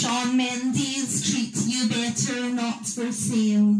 Shawn Mendes, treat you better, not for sale.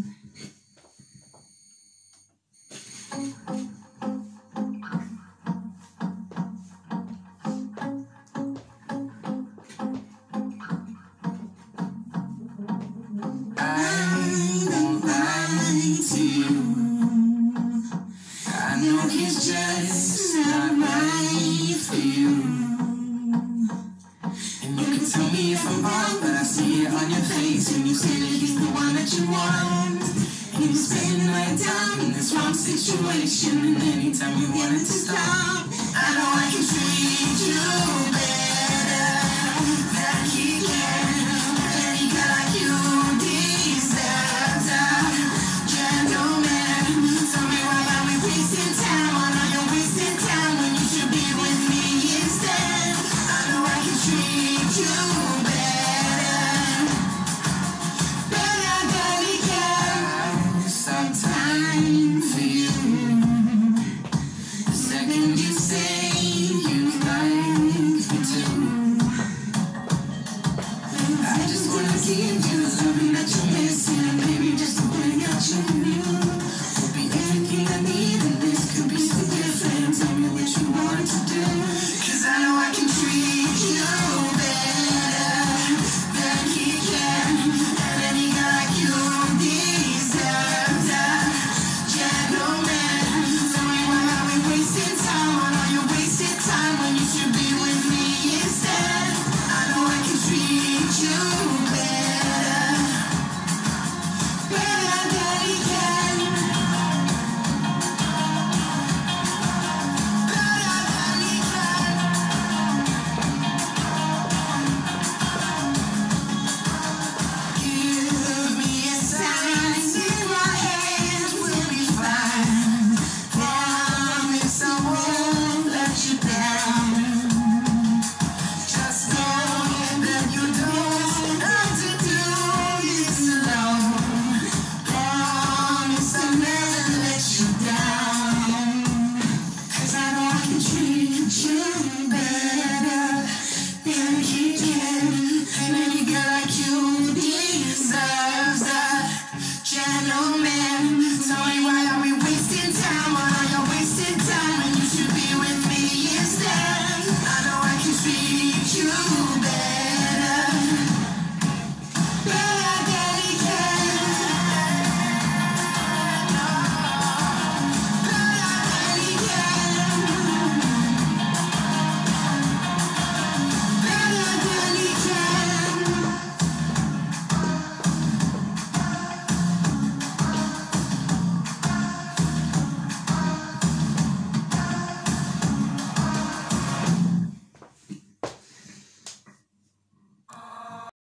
I know it's just not right for you. And you can tell me if I'm wrong, but I see it on your face when you say that he's the one that you want. And you're spending right down in this wrong situation, and anytime you want it to stop, I know I can treat you better than he can. Any guy like you deserves a gentleman. Tell me why are we wasting time? Why are you wasting time when you should be with me instead? I know I can treat you better, but I barely care. Some time for you. The second you say you like me too, I just wanna give you the loving that you're missing, and maybe just to bring out your new.